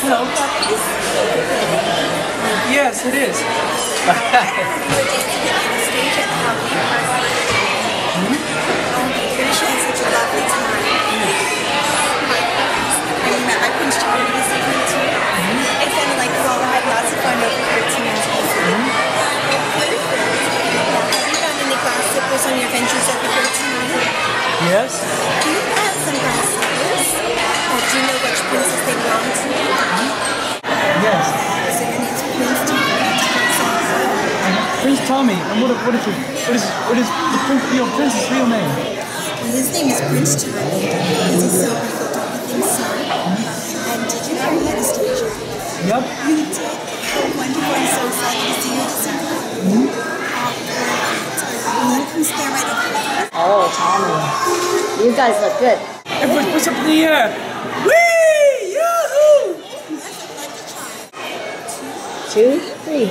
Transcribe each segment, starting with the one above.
Hello. Yes, it is. On your adventures over here tonight? Yes. Do you have some grasshoppers? Or do you know which princess they belong to? Yes. Is it your name's Prince Tommy? Prince Tommy. And what is your prince's real name? Well, his name is Prince Tommy. Because he's so beautiful, don't you think so? And did you know he had a stage? Yep. You did? How wonderful. I'm so excited to see you this evening. Stand right over there. Oh, Tommy. You guys look good. Everybody push up in the air. Whee! Yahoo! 2, 3.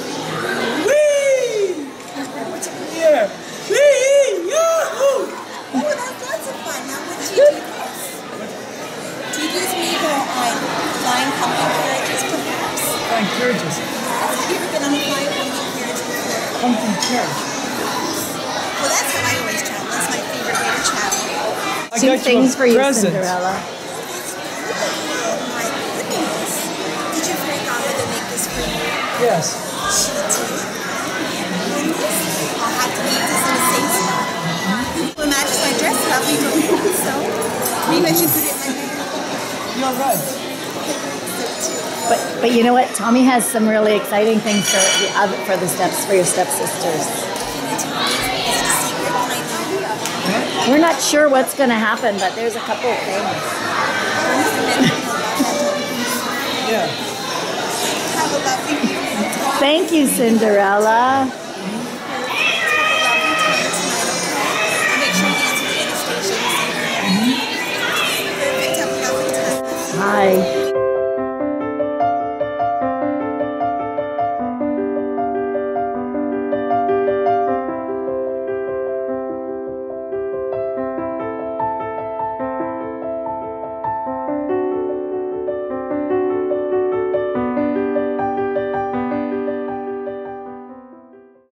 Whee! What's up in the air? Whee! Yahoo! Oh, that's lots of fun. Now, what do you do this? Do you use me for flying pumpkin carriages, perhaps? Flying carriages. Have you ever been on a flying pumpkin carriage before? Pumpkin carriage. Well, that's how I always travel. That's my favorite way to travel. I Two got things for you, present. Cinderella. Oh, my goodness. Did your fairy godmother make this for you? Yes. She did. Goodness. I'll have to leave this in a safe spot. Well, it matches my dress lovely, don't you think so? Maybe I should put it in my hair. You're right. But you know what? Tommy has some really exciting things for your stepsisters. We're not sure what's going to happen, but there's a couple of things. Yeah. Have a lovely evening. Thank you, Cinderella.